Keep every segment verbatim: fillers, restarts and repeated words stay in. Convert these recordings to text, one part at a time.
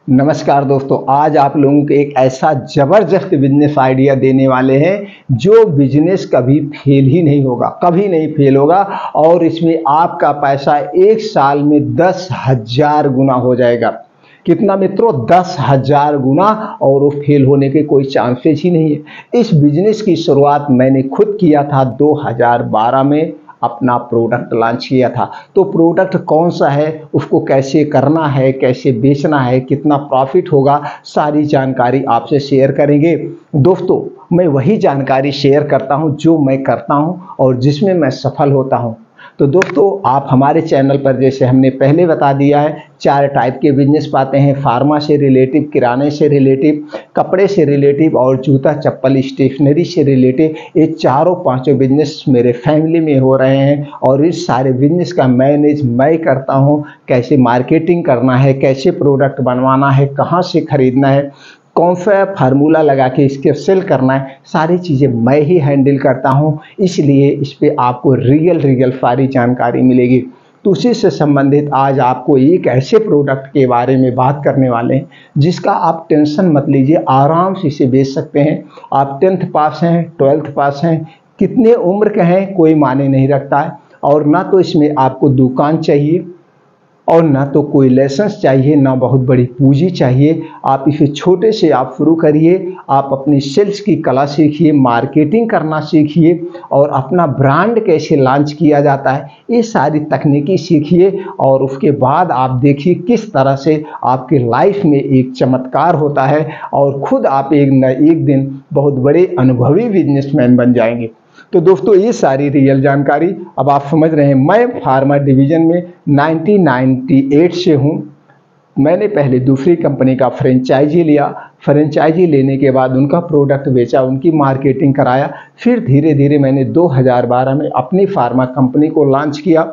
नमस्कार दोस्तों, आज आप लोगों को एक ऐसा ज़बरदस्त बिजनेस आइडिया देने वाले हैं जो बिजनेस कभी फेल ही नहीं होगा, कभी नहीं फेल होगा। और इसमें आपका पैसा एक साल में दस हजार गुना हो जाएगा। कितना मित्रों? दस हजार गुना। और वो फेल होने के कोई चांसेस ही नहीं है। इस बिजनेस की शुरुआत मैंने खुद किया था दो हज़ार बारह में, अपना प्रोडक्ट लॉन्च किया था। तो प्रोडक्ट कौन सा है, उसको कैसे करना है, कैसे बेचना है, कितना प्रॉफिट होगा, सारी जानकारी आपसे शेयर करेंगे। दोस्तों, मैं वही जानकारी शेयर करता हूं जो मैं करता हूं और जिसमें मैं सफल होता हूं। तो दोस्तों, आप हमारे चैनल पर, जैसे हमने पहले बता दिया है, चार टाइप के बिजनेस पाते हैं। फार्मा से रिलेटिव, किराने से रिलेटिव, कपड़े से रिलेटिव और जूता चप्पल स्टेशनरी से रिलेटिव। ये चारों पांचों बिजनेस मेरे फैमिली में हो रहे हैं और इस सारे बिजनेस का मैनेज मैं करता हूं। कैसे मार्केटिंग करना है, कैसे प्रोडक्ट बनवाना है, कहां से खरीदना है, कौन सा फार्मूला लगा के इसके सेल करना है, सारी चीज़ें मैं ही हैंडल करता हूं। इसलिए इस पे आपको रियल रियल सारी जानकारी मिलेगी। तो उसी से संबंधित आज आपको एक ऐसे प्रोडक्ट के बारे में बात करने वाले हैं जिसका आप टेंशन मत लीजिए, आराम से इसे बेच सकते हैं। आप टेंथ पास हैं, ट्वेल्थ पास हैं, कितने उम्र के हैं, कोई मायने नहीं रखता है। और ना तो इसमें आपको दुकान चाहिए और ना तो कोई लाइसेंस चाहिए, ना बहुत बड़ी पूंजी चाहिए। आप इसे छोटे से आप शुरू करिए। आप अपनी सेल्स की कला सीखिए, मार्केटिंग करना सीखिए और अपना ब्रांड कैसे लॉन्च किया जाता है, ये सारी तकनीकी सीखिए। और उसके बाद आप देखिए किस तरह से आपके लाइफ में एक चमत्कार होता है और खुद आप एक न एक दिन बहुत बड़े अनुभवी बिजनेसमैन बन जाएंगे। तो दोस्तों, ये सारी रियल जानकारी अब आप समझ रहे हैं। मैं फार्मा डिवीज़न में नाइनटीन नाइंटी एट से हूँ। मैंने पहले दूसरी कंपनी का फ्रेंचाइजी लिया। फ्रेंचाइजी लेने के बाद उनका प्रोडक्ट बेचा, उनकी मार्केटिंग कराया। फिर धीरे धीरे मैंने दो हज़ार बारह में अपनी फार्मा कंपनी को लॉन्च किया।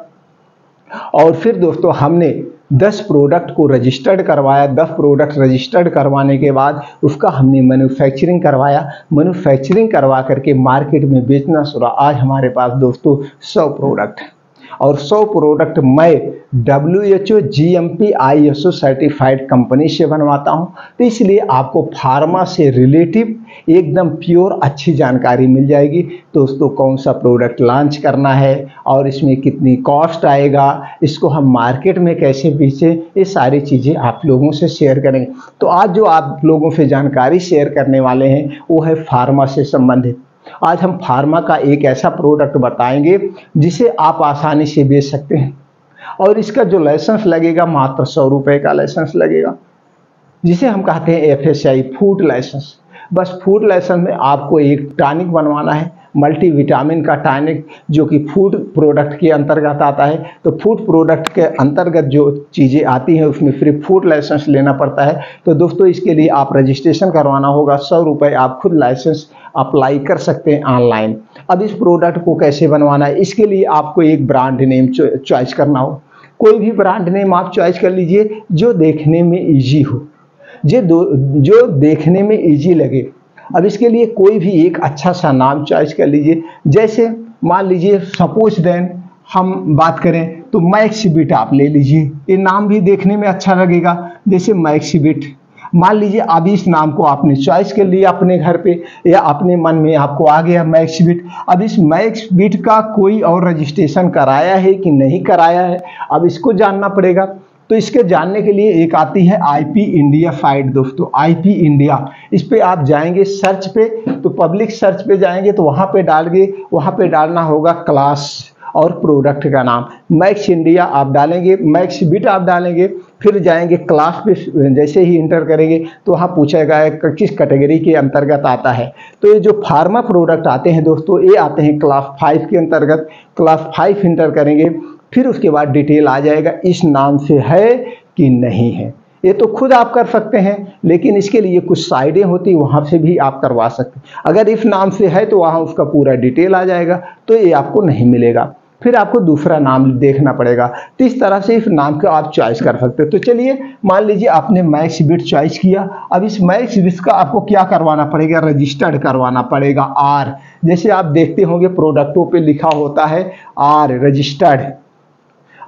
और फिर दोस्तों, हमने दस प्रोडक्ट को रजिस्टर्ड करवाया। दस प्रोडक्ट रजिस्टर्ड करवाने के बाद उसका हमने मैन्युफैक्चरिंग करवाया। मैन्युफैक्चरिंग करवा करके मार्केट में बेचना शुरू। आज हमारे पास दोस्तों सौ प्रोडक्ट हैं और सौ प्रोडक्ट मैं W H O, G M P, I S O certified company से बनवाता हूं। तो इसलिए आपको फार्मा से रिलेटिव एकदम प्योर अच्छी जानकारी मिल जाएगी। दोस्तों, कौन सा प्रोडक्ट लॉन्च करना है और इसमें कितनी कॉस्ट आएगा, इसको हम मार्केट में कैसे बेचें, ये सारी चीज़ें आप लोगों से शेयर करेंगे। तो आज जो आप लोगों से जानकारी शेयर करने वाले हैं वो है फार्मा से संबंधित। आज हम फार्मा का एक ऐसा प्रोडक्ट बताएंगे जिसे आप आसानी से बेच सकते हैं। और इसका जो लाइसेंस लगेगा, मात्र सौ रुपये का लाइसेंस लगेगा, जिसे हम कहते हैं F S I, food licence. बस फूड लाइसेंस में आपको एक टॉनिक बनवाना है, मल्टीविटामिन का टॉनिक, जो कि फूड प्रोडक्ट के अंतर्गत आता है। तो फूड प्रोडक्ट के अंतर्गत जो चीज़ें आती हैं उसमें फ्री फूड लाइसेंस लेना पड़ता है। तो दोस्तों, इसके लिए आप रजिस्ट्रेशन करवाना होगा। सौ रुपये आप खुद लाइसेंस अप्लाई कर सकते हैं ऑनलाइन। अब इस प्रोडक्ट को कैसे बनवाना है, इसके लिए आपको एक ब्रांड नेम चॉइस करना हो। कोई भी ब्रांड नेम आप चॉइस कर लीजिए जो देखने में ईजी हो, जो जो देखने में ईजी लगे। अब इसके लिए कोई भी एक अच्छा सा नाम चॉइस कर लीजिए। जैसे मान लीजिए, सपोज देन हम बात करें तो मैक्सबिट आप ले लीजिए। ये नाम भी देखने में अच्छा लगेगा, जैसे मैक्सबिट। मान लीजिए अब इस नाम को आपने चॉइस कर लिया अपने घर पे या अपने मन में आपको आ गया मैक्सबिट। अब इस मैक्सबिट का कोई और रजिस्ट्रेशन कराया है कि नहीं कराया है, अब इसको जानना पड़ेगा। तो इसके जानने के लिए एक आती है आई पी इंडिया साइट। दोस्तों, आई पी इंडिया, इस पे आप जाएंगे सर्च पे, तो पब्लिक सर्च पे जाएंगे तो वहाँ पे डालेंगे, वहाँ पे डालना होगा क्लास और प्रोडक्ट का नाम। मैक्स इंडिया आप डालेंगे, मैक्सबिट आप डालेंगे, फिर जाएंगे क्लास पे। जैसे ही इंटर करेंगे तो वहाँ पूछेगा किस कैटेगरी के अंतर्गत आता है। तो ये जो फार्मा प्रोडक्ट आते हैं दोस्तों, ये आते हैं क्लास फाइव के अंतर्गत। क्लास फाइव इंटर करेंगे, फिर उसके बाद डिटेल आ जाएगा इस नाम से है कि नहीं है। ये तो खुद आप कर सकते हैं, लेकिन इसके लिए कुछ साइडें होती, वहाँ से भी आप करवा सकते हैं। अगर इस नाम से है तो वहाँ उसका पूरा डिटेल आ जाएगा, तो ये आपको नहीं मिलेगा। फिर आपको दूसरा नाम देखना पड़ेगा। तो इस तरह से इस नाम को आप चॉइस कर सकते हो। तो चलिए, मान लीजिए आपने मैक्सबिट चॉइस किया। अब इस मैक्सबिट का आपको क्या करवाना पड़ेगा, रजिस्टर्ड करवाना पड़ेगा। आर, जैसे आप देखते होंगे प्रोडक्टों पे लिखा होता है आर, रजिस्टर्ड।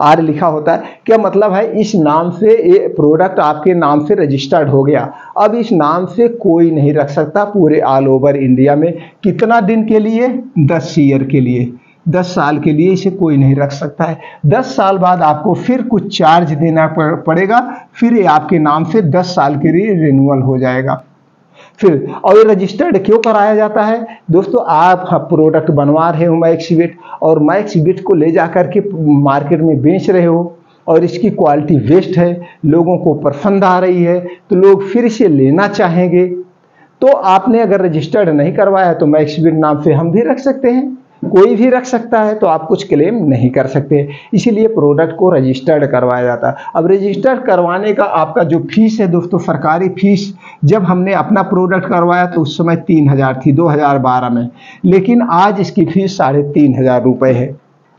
आर लिखा होता है, क्या मतलब है, इस नाम से ये प्रोडक्ट आपके नाम से रजिस्टर्ड हो गया। अब इस नाम से कोई नहीं रख सकता पूरे ऑल ओवर इंडिया में। कितना दिन के लिए? दस ईयर के लिए, दस साल के लिए इसे कोई नहीं रख सकता है। दस साल बाद आपको फिर कुछ चार्ज देना पड़ेगा, फिर ये आपके नाम से दस साल के लिए रिन्यूअल हो जाएगा। फिर और ये रजिस्टर्ड क्यों कराया जाता है दोस्तों? आप प्रोडक्ट बनवा रहे हो मैक्सविट, और मैक्सविट को ले जाकर के मार्केट में बेच रहे हो, और इसकी क्वालिटी बेस्ट है, लोगों को पसंद आ रही है, तो लोग फिर इसे लेना चाहेंगे। तो आपने अगर रजिस्टर्ड नहीं करवाया तो मैक्सविट नाम से हम भी रख सकते हैं, कोई भी रख सकता है, तो आप कुछ क्लेम नहीं कर सकते। इसीलिए प्रोडक्ट को रजिस्टर्ड करवाया जाता है। अब रजिस्टर्ड करवाने का आपका जो फीस है दोस्तों, सरकारी फीस, जब हमने अपना प्रोडक्ट करवाया तो उस समय तीन हजार थी दो हजार बारह में, लेकिन आज इसकी फीस साढ़े तीन हजार रुपये है।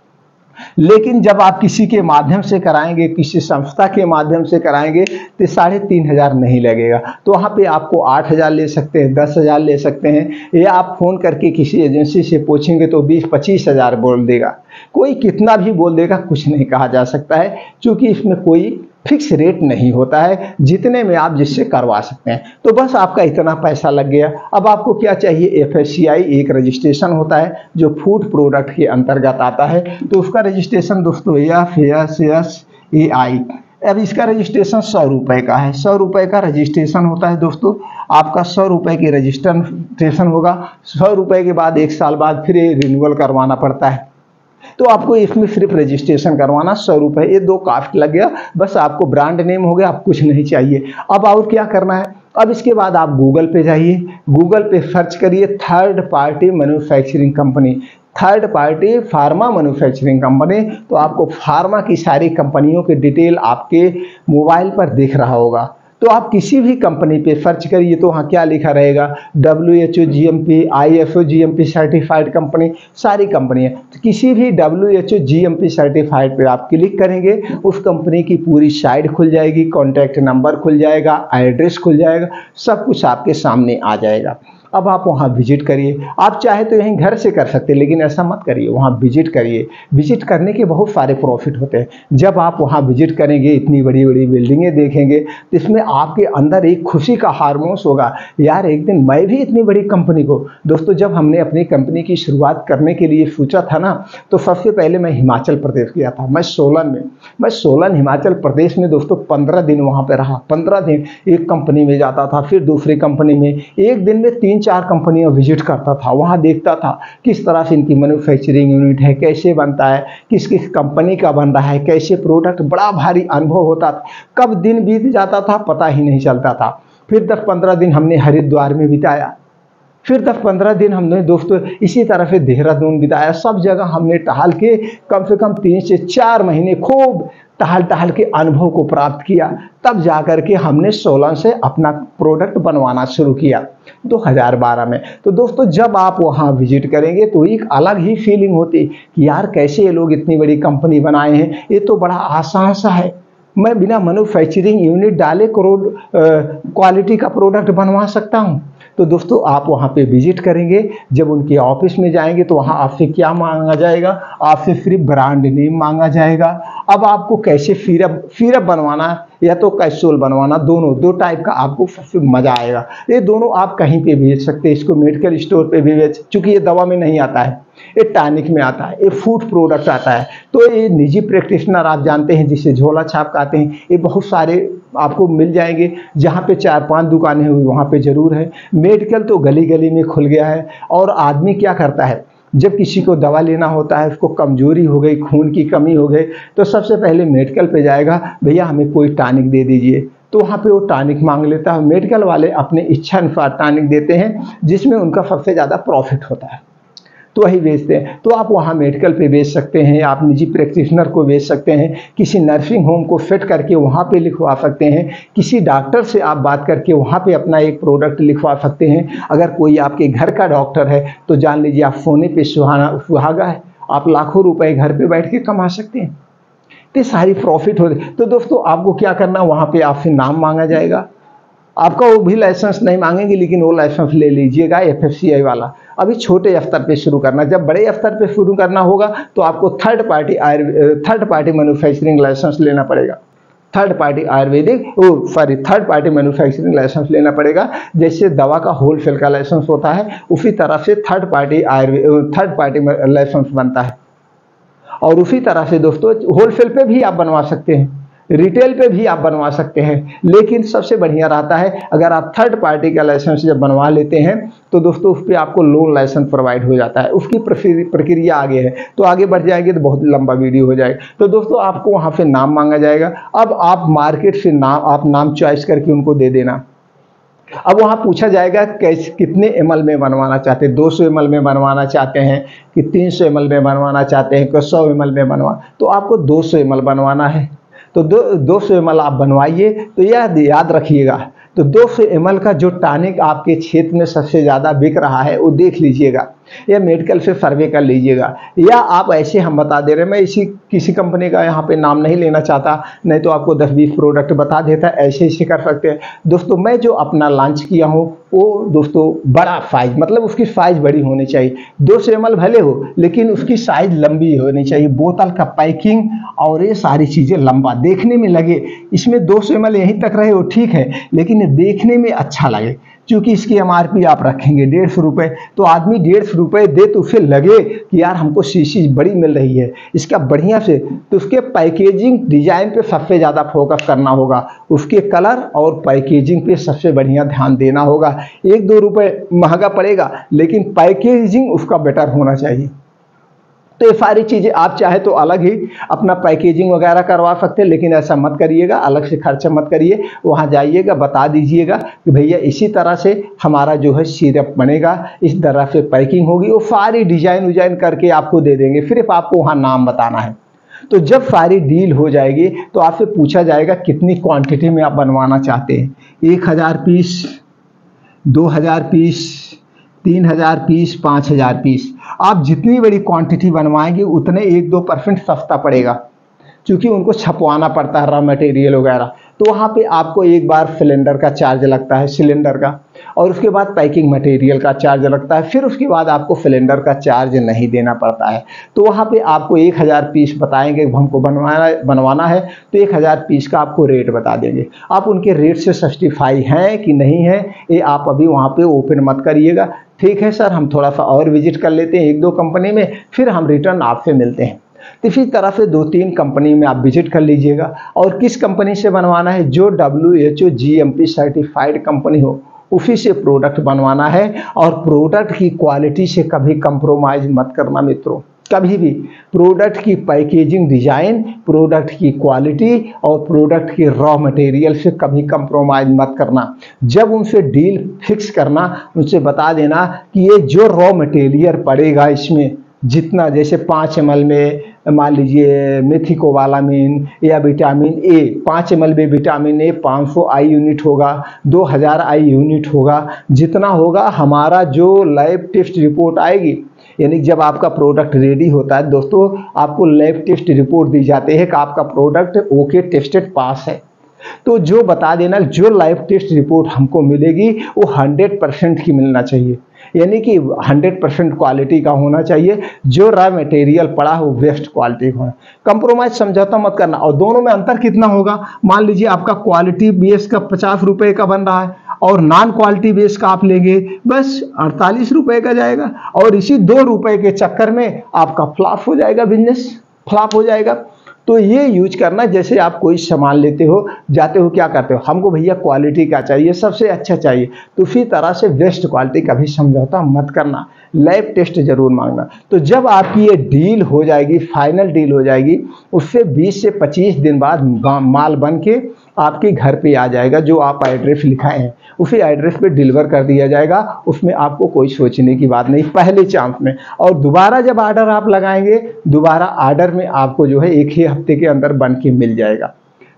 लेकिन जब आप किसी के माध्यम से कराएंगे, किसी संस्था के माध्यम से कराएंगे, तो साढ़े तीन हजार नहीं लगेगा। तो वहाँ पे आपको आठ हजार ले सकते हैं, दस हजार ले सकते हैं, या आप फोन करके किसी एजेंसी से पूछेंगे तो बीस पच्चीस हजार बोल देगा। कोई कितना भी बोल देगा, कुछ नहीं कहा जा सकता है, क्योंकि इसमें कोई फिक्स रेट नहीं होता है, जितने में आप जिससे करवा सकते हैं। तो बस आपका इतना पैसा लग गया। अब आपको क्या चाहिए? एफ एस सी आई एक रजिस्ट्रेशन होता है जो फूड प्रोडक्ट के अंतर्गत आता है, तो उसका रजिस्ट्रेशन दोस्तों F S S A I. अब इसका रजिस्ट्रेशन सौ रुपये का है, सौ रुपये का रजिस्ट्रेशन होता है दोस्तों। आपका सौ रुपये की रजिस्ट्रेशन होगा, सौ रुपये के बाद एक साल बाद फिर रिन्यूअल करवाना पड़ता है। तो आपको इसमें सिर्फ रजिस्ट्रेशन करवाना सौ रुपये, ये दो कास्ट लग गया, बस आपको ब्रांड नेम हो गया, आप कुछ नहीं चाहिए। अब और क्या करना है? अब इसके बाद आप गूगल पे जाइए, गूगल पे सर्च करिए third party manufacturing company, third party pharma manufacturing company. तो आपको फार्मा की सारी कंपनियों के डिटेल आपके मोबाइल पर दिख रहा होगा। तो आप किसी भी कंपनी पे सर्च करिए तो वहाँ क्या लिखा रहेगा? W H O G M P, I F O G M P certified company, सारी कंपनी है। तो किसी भी W H O G M P certified पे आप क्लिक करेंगे, उस कंपनी की पूरी साइट खुल जाएगी, कॉन्टैक्ट नंबर खुल जाएगा, एड्रेस खुल जाएगा, सब कुछ आपके सामने आ जाएगा। अब आप वहाँ विजिट करिए। आप चाहे तो यहीं घर से कर सकते हैं, लेकिन ऐसा मत करिए, वहाँ विजिट करिए। विजिट करने के बहुत सारे प्रॉफिट होते हैं। जब आप वहाँ विजिट करेंगे, इतनी बड़ी बड़ी बिल्डिंगें देखेंगे, तो इसमें आपके अंदर एक खुशी का हार्मोन्स होगा, यार एक दिन मैं भी इतनी बड़ी कंपनी को। दोस्तों जब हमने अपनी कंपनी की शुरुआत करने के लिए सोचा था ना, तो सबसे पहले मैं हिमाचल प्रदेश गया था, मैं सोलन में मैं सोलन हिमाचल प्रदेश में दोस्तों पंद्रह दिन वहाँ पर रहा। पंद्रह दिन एक कंपनी में जाता था, फिर दूसरी कंपनी में, एक दिन में तीन चार कंपनियां विजिट करता था। वहां देखता था किस तरह से इनकी मैन्युफैक्चरिंग यूनिट है, कैसे बनता है, किस किस कंपनी का बन रहा है, कैसे प्रोडक्ट, बड़ा भारी अनुभव होता था। कब दिन बीत जाता था पता ही नहीं चलता था। फिर दस पंद्रह दिन हमने हरिद्वार में बिताया, फिर दस पंद्रह दिन हमने दोस्तों इसी तरह से देहरादून बिताया। सब जगह हमने टहल के कम से कम तीन से चार महीने खूब टहल टहल के अनुभव को प्राप्त किया। तब जाकर के हमने सोलन से अपना प्रोडक्ट बनवाना शुरू किया दो हज़ार बारह में। तो दोस्तों जब आप वहाँ विजिट करेंगे तो एक अलग ही फीलिंग होती कि यार कैसे ये लोग इतनी बड़ी कंपनी बनाए हैं, ये तो बड़ा आसान सा है, मैं बिना मैन्युफैक्चरिंग यूनिट डाले करोड़ क्वालिटी का प्रोडक्ट बनवा सकता हूँ। तो दोस्तों आप वहाँ पे विजिट करेंगे, जब उनके ऑफिस में जाएंगे तो वहाँ आपसे क्या मांगा जाएगा? आपसे सिर्फ ब्रांड नेम मांगा जाएगा। अब आपको कैसे सिरप सिरप बनवाना या तो कैप्सूल बनवाना, दोनों दो टाइप का आपको सबसे मज़ा आएगा। ये दोनों आप कहीं पे बेच सकते हैं, इसको मेडिकल स्टोर पे भी बेच, चूँकि ये दवा में नहीं आता है, ये टॉनिक में आता है, ये फूड प्रोडक्ट आता है। तो ये निजी प्रैक्टिशनर आप जानते हैं जिसे झोला छाप कहते हैं, ये बहुत सारे आपको मिल जाएंगे। जहाँ पे चार पांच दुकानें हुई वहाँ पे ज़रूर है। मेडिकल तो गली गली में खुल गया है। और आदमी क्या करता है, जब किसी को दवा लेना होता है, उसको कमजोरी हो गई, खून की कमी हो गई, तो सबसे पहले मेडिकल पे जाएगा, भैया हमें कोई टॉनिक दे दीजिए। तो वहाँ पे वो टॉनिक मांग लेता है। मेडिकल वाले अपने इच्छा अनुसार टॉनिक देते हैं, जिसमें उनका सबसे ज़्यादा प्रॉफिट होता है, तो वही बेचते हैं। तो आप वहाँ मेडिकल पे बेच सकते हैं, आप निजी प्रैक्टिशनर को बेच सकते हैं, किसी नर्सिंग होम को फिट करके वहाँ पे लिखवा सकते हैं, किसी डॉक्टर से आप बात करके वहाँ पे अपना एक प्रोडक्ट लिखवा सकते हैं। अगर कोई आपके घर का डॉक्टर है तो जान लीजिए आप सोने पे सुहाना सुहागा है, आप लाखों रुपए घर पे बैठ के कमा सकते हैं। तो सारी प्रॉफिट होते। तो दोस्तों आपको क्या करना, वहाँ पे आपसे नाम मांगा जाएगा, आपका वो भी लाइसेंस नहीं मांगेंगे, लेकिन वो लाइसेंस ले लीजिएगा एफ एस सी आई वाला। अभी छोटे स्तर पे शुरू करना, जब बड़े स्तर पे शुरू करना होगा तो आपको third party third party manufacturing license लेना पड़ेगा। Third party Ayurvedic oh sorry third party manufacturing license लेना पड़ेगा। जैसे दवा का होलसेल का लाइसेंस होता है, उसी तरह से third party Ayurveda third party license बनता है। और उसी तरह से दोस्तों होलसेल पे भी आप बनवा सकते हैं, रिटेल पे भी आप बनवा सकते हैं, लेकिन सबसे बढ़िया रहता है अगर आप थर्ड पार्टी का लाइसेंस जब बनवा लेते हैं तो दोस्तों उस पर आपको लोन लाइसेंस प्रोवाइड हो जाता है। उसकी प्रक्रिया आगे है, तो आगे बढ़ जाएंगे तो बहुत लंबा वीडियो हो जाएगा। तो दोस्तों आपको वहाँ पे नाम मांगा जाएगा। अब आप मार्केट से नाम आप नाम चॉइस करके उनको दे देना। अब वहाँ पूछा जाएगा कैसे कितने एम एल में बनवाना चाहते हैं, दो सौ एम एल में बनवाना चाहते हैं कि तीन सौ एम एल में बनवाना चाहते हैं कि सौ एम एल में बनवा, तो आपको दो सौ एम एल बनवाना है। तो दो दो सौ एम एल आप बनवाइए। तो यह याद रखिएगा, तो दो सौ एम एल का जो टॉनिक आपके क्षेत्र में सबसे ज़्यादा बिक रहा है वो देख लीजिएगा, या मेडिकल से सर्वे कर लीजिएगा, या आप ऐसे हम बता दे रहे हैं, मैं इसी किसी कंपनी का यहाँ पे नाम नहीं लेना चाहता, नहीं तो आपको दस बीस प्रोडक्ट बता देता, ऐसे ऐसे कर सकते हैं। दोस्तों मैं जो अपना लॉन्च किया हूँ वो दोस्तों बड़ा साइज, मतलब उसकी साइज बड़ी होनी चाहिए। दो सौ एम एल भले हो लेकिन उसकी साइज लंबी होनी चाहिए, बोतल का पैकिंग और ये सारी चीज़ें लंबा देखने में लगे। इसमें दो सौ एम एल यहीं तक रहे वो ठीक है, लेकिन देखने में अच्छा लगे। क्योंकि इसकी एम आर पी आप रखेंगे डेढ़ सौ रुपये, तो आदमी डेढ़ सौ रुपये दे तो उसे लगे कि यार हमको शीशी बड़ी मिल रही है इसका बढ़िया से, तो उसके पैकेजिंग डिजाइन पे सबसे ज़्यादा फोकस करना होगा, उसके कलर और पैकेजिंग पे सबसे बढ़िया ध्यान देना होगा। एक दो रुपये महंगा पड़ेगा लेकिन पैकेजिंग उसका बेटर होना चाहिए। तो ये सारी चीज़ें आप चाहे तो अलग ही अपना पैकेजिंग वगैरह करवा सकते हैं, लेकिन ऐसा मत करिएगा, अलग से खर्चा मत करिए। वहाँ जाइएगा बता दीजिएगा कि भैया इसी तरह से हमारा जो है सिरप बनेगा, इस तरह से पैकिंग होगी, वो सारी डिजाइन विजाइन करके आपको दे देंगे, सिर्फ आपको वहाँ नाम बताना है। तो जब सारी डील हो जाएगी तो आपसे पूछा जाएगा कितनी क्वांटिटी में आप बनवाना चाहते हैं, एक हज़ार पीस, दो हज़ार पीस, तीन हज़ार पीस, पाँच हज़ार पीस। आप जितनी बड़ी क्वांटिटी बनवाएंगे उतने एक दो परसेंट सस्ता पड़ेगा, क्योंकि उनको छपवाना पड़ता है रॉ मटेरियल वगैरह। तो वहाँ पे आपको एक बार सिलेंडर का चार्ज लगता है, सिलेंडर का, और उसके बाद पैकिंग मटेरियल का चार्ज लगता है, फिर उसके बाद आपको सिलेंडर का चार्ज नहीं देना पड़ता है। तो वहाँ पे आपको एक हज़ार पीस बताएंगे हमको बनवाना बनवाना है, तो एक हज़ार पीस का आपको रेट बता देंगे। आप उनके रेट से सस्टिफाई हैं कि नहीं है ये आप अभी वहाँ पे ओपन मत करिएगा। ठीक है सर, हम थोड़ा सा और विजिट कर लेते हैं एक दो कंपनी में, फिर हम रिटर्न आपसे मिलते हैं। तो इसी तरह से दो तीन कंपनी में आप विजिट कर लीजिएगा। और किस कंपनी से बनवाना है, जो W H O G M P certified company हो उसी से प्रोडक्ट बनवाना है। और प्रोडक्ट की क्वालिटी से कभी कंप्रोमाइज़ मत करना मित्रों, कभी भी। प्रोडक्ट की पैकेजिंग डिजाइन, प्रोडक्ट की क्वालिटी और प्रोडक्ट के रॉ मटेरियल से कभी कंप्रोमाइज़ मत करना। जब उनसे डील फिक्स करना, उनसे बता देना कि ये जो रॉ मटेरियल पड़ेगा इसमें जितना, जैसे पाँच एम एल में मान लीजिए मेथिकोबालामिन या विटामिन ए, पाँच एम एल में विटामिन ए पाँच सौ आई यूनिट होगा, दो हज़ार आई यूनिट होगा, जितना होगा हमारा जो लैब टेस्ट रिपोर्ट आएगी, यानी जब आपका प्रोडक्ट रेडी होता है दोस्तों, आपको लैब टेस्ट रिपोर्ट दी जाती है कि आपका प्रोडक्ट ओके टेस्टेड पास है। तो जो बता देना, जो लैब टेस्ट रिपोर्ट हमको मिलेगी वो हंड्रेड परसेंट की मिलना चाहिए, यानी कि हंड्रेड परसेंट क्वालिटी का होना चाहिए। जो रॉ मटेरियल पड़ा हो बेस्ट क्वालिटी का होना, कंप्रोमाइज समझौता मत करना। और दोनों में अंतर कितना होगा, मान लीजिए आपका क्वालिटी बेस का पचास रुपए का बन रहा है और नॉन क्वालिटी बेस का आप लेंगे बस अड़तालीस रुपए का जाएगा, और इसी दो रुपए के चक्कर में आपका फ्लॉप हो जाएगा, बिजनेस फ्लॉप हो जाएगा। तो ये यूज करना, जैसे आप कोई सामान लेते हो, जाते हो क्या करते हो, हमको भैया क्वालिटी का चाहिए, सबसे अच्छा चाहिए, तो उसी तरह से बेस्ट क्वालिटी का भी समझौता मत करना, लैब टेस्ट जरूर मांगना। तो जब आपकी ये डील हो जाएगी, फाइनल डील हो जाएगी, उससे बीस से पच्चीस दिन बाद माल बन के आपके घर पे आ जाएगा। जो आप एड्रेस लिखाए हैं उसी एड्रेस पे डिलीवर कर दिया जाएगा, उसमें आपको कोई सोचने की बात नहीं, पहले चांस में। और दोबारा जब ऑर्डर आप लगाएंगे, दोबारा ऑर्डर में आपको जो है एक ही हफ्ते के अंदर बन के मिल जाएगा।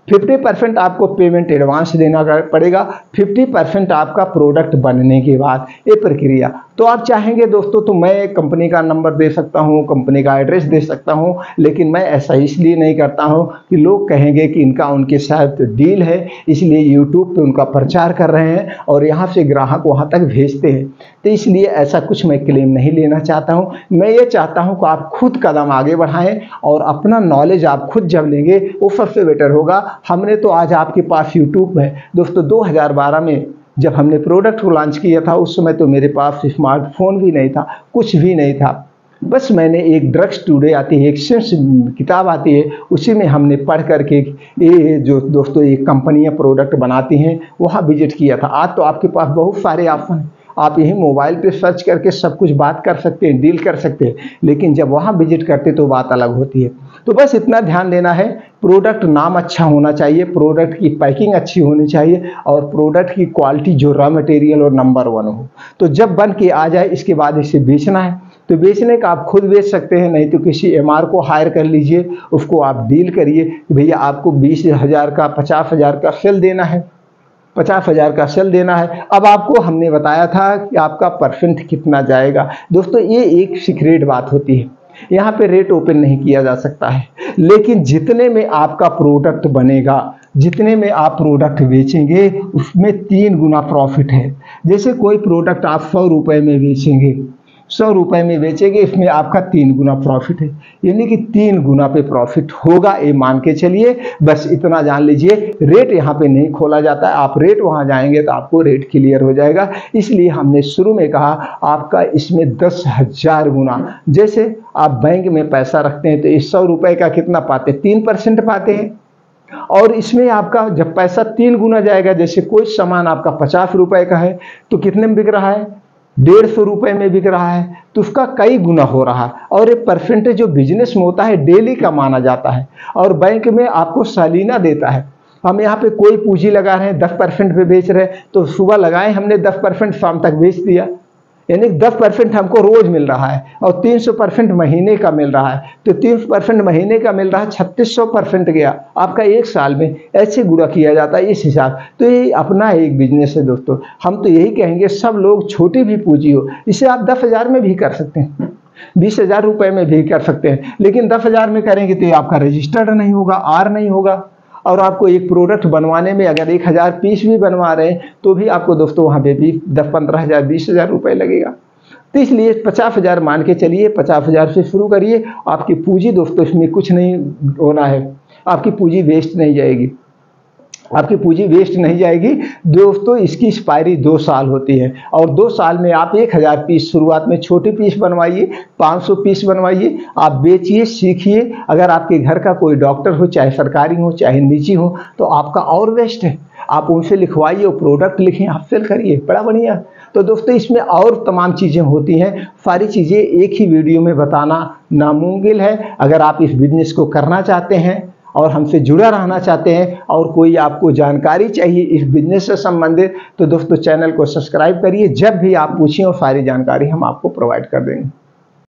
फिफ्टी परसेंट आपको पेमेंट एडवांस देना पड़ेगा, फिफ्टी परसेंट आपका प्रोडक्ट बनने के बाद। ये प्रक्रिया तो आप चाहेंगे दोस्तों तो मैं कंपनी का नंबर दे सकता हूँ, कंपनी का एड्रेस दे सकता हूँ, लेकिन मैं ऐसा इसलिए नहीं करता हूँ कि लोग कहेंगे कि इनका उनके साथ डील है, इसलिए यूट्यूब पे उनका प्रचार कर रहे हैं और यहाँ से ग्राहक वहाँ तक भेजते हैं। तो इसलिए ऐसा कुछ मैं क्लेम नहीं लेना चाहता हूँ। मैं ये चाहता हूँ कि आप खुद कदम आगे बढ़ाएं और अपना नॉलेज आप खुद जब लेंगे वो सबसे बेटर होगा। हमने तो आज आपके पास यूट्यूब है दोस्तों। दो हज़ार बारह में जब हमने प्रोडक्ट को लॉन्च किया था उस समय तो मेरे पास स्मार्टफोन भी नहीं था, कुछ भी नहीं था। बस मैंने एक ड्रग्स टुडे आती है, एक सेंस किताब आती है, उसी में हमने पढ़ करके ये जो दोस्तों ये कंपनियां प्रोडक्ट बनाती हैं वहाँ विजिट किया था। आज तो आपके पास बहुत सारे ऑप्शन हैं, आप यही मोबाइल पे सर्च करके सब कुछ बात कर सकते हैं, डील कर सकते हैं, लेकिन जब वहाँ विजिट करते तो बात अलग होती है। तो बस इतना ध्यान देना है, प्रोडक्ट नाम अच्छा होना चाहिए, प्रोडक्ट की पैकिंग अच्छी होनी चाहिए और प्रोडक्ट की क्वालिटी जो रॉ मटेरियल और नंबर वन हो। तो जब बन के आ जाए इसके बाद इसे बेचना है तो बेचने का आप खुद बेच सकते हैं, नहीं तो किसी एमआर को हायर कर लीजिए, उसको आप डील करिए कि भैया आपको बीस हज़ार का पचास हज़ार का सेल देना है, पचास हज़ार का सेल देना है। अब आपको हमने बताया था कि आपका परसेंट कितना जाएगा। दोस्तों ये एक सीक्रेट बात होती है, यहाँ पे रेट ओपन नहीं किया जा सकता है, लेकिन जितने में आपका प्रोडक्ट बनेगा, जितने में आप प्रोडक्ट बेचेंगे उसमें तीन गुना प्रॉफिट है। जैसे कोई प्रोडक्ट आप सौ रुपये में बेचेंगे, सौ रुपये में बेचेंगे, इसमें आपका तीन गुना प्रॉफिट है, यानी कि तीन गुना पे प्रॉफिट होगा, ये मान के चलिए। बस इतना जान लीजिए, रेट यहाँ पे नहीं खोला जाता है, आप रेट वहाँ जाएंगे तो आपको रेट क्लियर हो जाएगा। इसलिए हमने शुरू में कहा आपका इसमें दस हजार गुना। जैसे आप बैंक में पैसा रखते हैं तो इस सौ रुपये का कितना पाते हैं, तीन परसेंट पाते हैं, और इसमें आपका जब पैसा तीन गुना जाएगा, जैसे कोई सामान आपका पचास रुपए का है तो कितने में बिक रहा है, डेढ़ सौ रुपये में बिक रहा है, तो उसका कई गुना हो रहा है। और ये परसेंटेज जो बिजनेस में होता है डेली का माना जाता है और बैंक में आपको सालाना देता है। हम यहाँ पे कोई पूंजी लगा रहे हैं, दस परसेंट पे बेच रहे हैं, तो सुबह लगाए हमने दस परसेंट, शाम तक बेच दिया, यानी दस परसेंट हमको रोज मिल रहा है और तीन सौ परसेंट महीने का मिल रहा है। तो तीन परसेंट महीने का मिल रहा है, छत्तीस सौ परसेंट गया आपका एक साल में। ऐसे गुणा किया जाता है इस हिसाब। तो ये अपना एक बिजनेस है दोस्तों। हम तो यही कहेंगे सब लोग छोटी भी पूंजी हो, इसे आप दस हजार में भी कर सकते हैं, बीस हजार रुपये में भी कर सकते हैं, लेकिन दस हजार में करेंगे तो आपका रजिस्टर्ड नहीं होगा, आर नहीं होगा। और आपको एक प्रोडक्ट बनवाने में अगर एक हज़ार पीस भी बनवा रहे हैं तो भी आपको दोस्तों वहाँ पे भी दस पंद्रह हज़ार बीस हज़ार रुपये लगेगा। तो इसलिए पचास हज़ार मान के चलिए, पचास हज़ार से शुरू करिए। आपकी पूंजी दोस्तों इसमें कुछ नहीं होना है, आपकी पूंजी वेस्ट नहीं जाएगी, आपकी पूंजी वेस्ट नहीं जाएगी दोस्तों। इसकी एक्सपायरी दो साल होती है और दो साल में आप एक हज़ार पीस शुरुआत में छोटे पीस बनवाइए, पाँच सौ पीस बनवाइए, आप बेचिए, सीखिए। अगर आपके घर का कोई डॉक्टर हो, चाहे सरकारी हो चाहे निजी हो, तो आपका और बेस्ट है, आप उनसे लिखवाइए और प्रोडक्ट लिखें, आप सेल करिए, बड़ा बढ़िया। तो दोस्तों इसमें और तमाम चीज़ें होती हैं, सारी चीज़ें एक ही वीडियो में बताना नामुमकिन है। अगर आप इस बिजनेस को करना चाहते हैं और हमसे जुड़ा रहना चाहते हैं और कोई आपको जानकारी चाहिए इस बिजनेस से संबंधित, तो दोस्तों चैनल को सब्सक्राइब करिए। जब भी आप पूछें वो सारी जानकारी हम आपको प्रोवाइड कर देंगे।